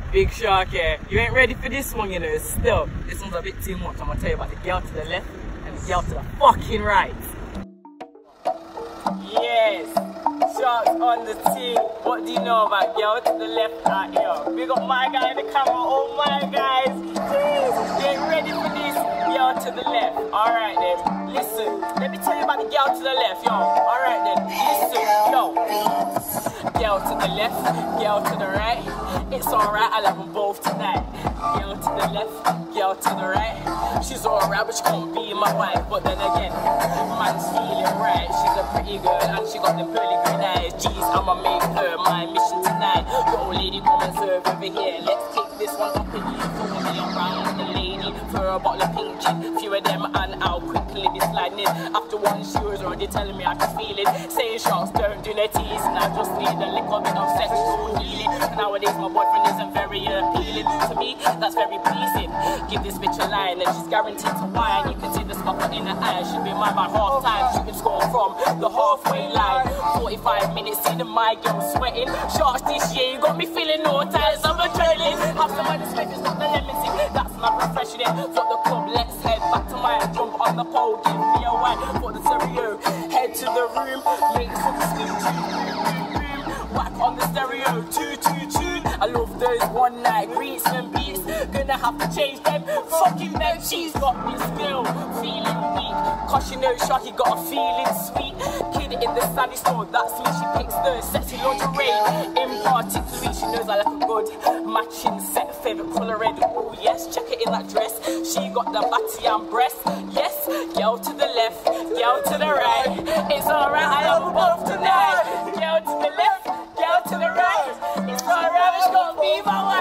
Big Sharky, you ain't ready for this one, you know. Still, this one's a bit too much. I'm gonna tell you about the girl to the left and the girl to the fucking right. Yes, Sharks on the team. What do you know about girl to the left out here? We got my guy in the camera. Oh my guys, jeez, you ain't ready for this. Girl to the left. Alright then, listen. Let me tell you about the girl to the left, yo. Alright then, listen, yo. Girl to the left, girl to the right. It's alright, I love them both tonight. Girl to the left, girl to the right. She's alright, but she can't be my wife. But then again, man's feeling right. She's a pretty girl and she got them pearly green eyes. Jeez, I'ma make her my mission tonight. Yo, lady, come and serve over here. Let's kick this one up and you go me around with the lady for a bottle of pink gin. Few of them and I'll quickly be sliding in. After one, she was already telling me I can feel it. Saying Sharks don't do no teasing. I just need a little bit of sexual healing. Nowadays my boyfriend isn't very appealing. To me, that's very pleasing. Give this bitch a line and she's guaranteed to whine. You can see the sparkle in her eyes. She'll be mine by half time. She can score from the halfway line. 45 minutes in and my girl sweating. Sharks this year, you got me feeling all times. I'm adrenaline. Have some money spent, it's not the lemon thing. That's my profession. Fuck the club, let's head back to mine. Jump on the pole, give me a wine. For the stereo, head to the room. Make for the skin boom. Whack on the stereo, choo choo choo. I love those one night greets and beats. Gonna have to change them. Fucking them, she's got me still feeling weak. Cause you know Sharky got a feeling sweet. Kid in the sunny store, that's me. She picks the sexy lingerie. In particular, she knows I like a good matching set. Favorite colour red, oh yes, check it in that dress. She got the body and breast. Yes, girl to the left, girl to the right. It's alright, I love them both tonight. Girl to the left, girl to the right. It's alright, it's gonna be my wife.